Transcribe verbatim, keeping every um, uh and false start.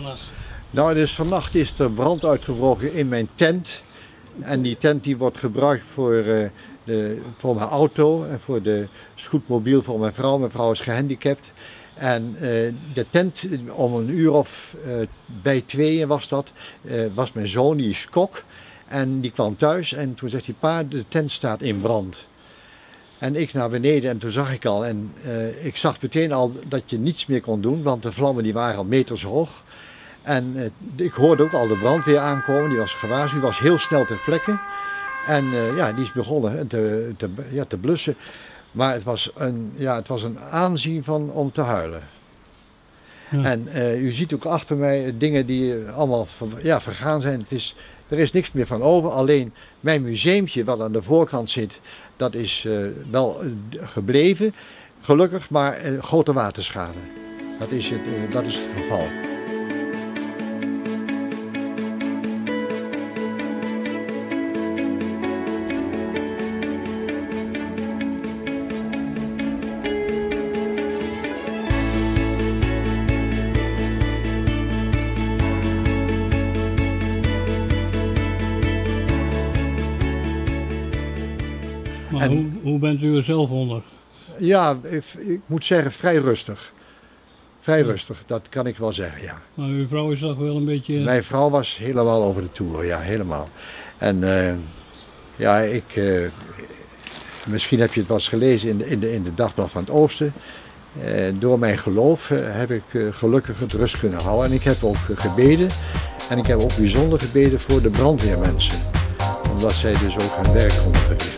vannacht? Nou, dus vannacht is er brand uitgebroken in mijn tent. En die tent die wordt gebruikt voor, uh, de, voor mijn auto en voor de scootmobiel voor mijn vrouw. Mijn vrouw is gehandicapt. En uh, de tent, om een uur of uh, bij tweeën was dat, uh, was mijn zoon, die is kok. En die kwam thuis en toen zegt hij, pa, de tent staat in brand. En ik naar beneden en toen zag ik al, en uh, ik zag meteen al dat je niets meer kon doen, want de vlammen die waren al meters hoog. En uh, ik hoorde ook al de brandweer aankomen, die was gewaarschuwd, die was heel snel ter plekke. En uh, ja, die is begonnen te, te, ja, te blussen. Maar het was een, ja, het was een aanzien van om te huilen. Ja. En uh, u ziet ook achter mij dingen die allemaal ja, vergaan zijn. Het is, er is niks meer van over, alleen mijn museumtje wat aan de voorkant zit, dat is uh, wel uh, gebleven, gelukkig, maar uh, grote waterschade. Dat is het, uh, dat is het geval. Maar En, hoe, hoe bent u er zelf onder? Ja, ik, ik moet zeggen vrij rustig. Vrij rustig, dat kan ik wel zeggen, ja. Maar uw vrouw is toch wel een beetje... Mijn vrouw was helemaal over de toer, ja, helemaal. En uh, ja, ik... Uh, misschien heb je het wel eens gelezen in de, in de, in de Dagblad van het Oosten. Uh, door mijn geloof uh, heb ik uh, gelukkig het rust kunnen houden. En ik heb ook uh, gebeden. En ik heb ook bijzonder gebeden voor de brandweermensen. Omdat zij dus ook hun werk konden verrichten.